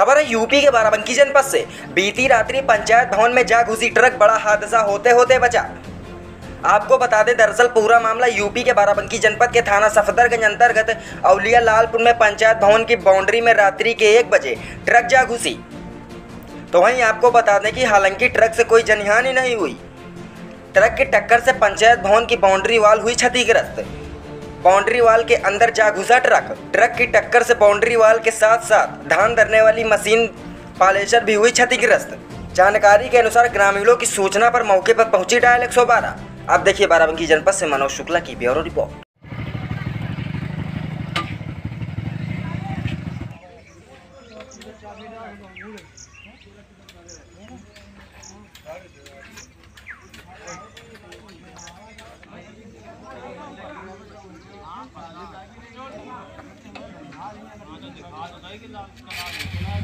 खबर है यूपी के बाराबंकी जनपद से। बीती रात्रि पंचायत भवन में जा घुसी ट्रक, बड़ा हादसा होते होते बचा। आपको बता दें, दरअसल पूरा मामला यूपी के बाराबंकी जनपद के थाना सफदरगंज अंतर्गत औलिया लालपुर में पंचायत भवन की बाउंड्री में रात्रि के 1 बजे ट्रक जा घुसी। तो वहीं आपको बता दें कि हालांकि ट्रक से कोई जनहानि नहीं हुई। ट्रक की टक्कर से पंचायत भवन की बाउंड्री वाल हुई क्षतिग्रस्त। बाउंड्री वाल के अंदर जा घुसा ट्रक की टक्कर से बाउंड्री वाल के साथ साथ धान दरने वाली मशीन पालेसर भी हुई क्षतिग्रस्त। जानकारी के अनुसार ग्रामीणों की सूचना पर मौके पर पहुंची डायल 112। अब देखिए बाराबंकी जनपद से मनोज शुक्ला की ब्यूरो रिपोर्ट।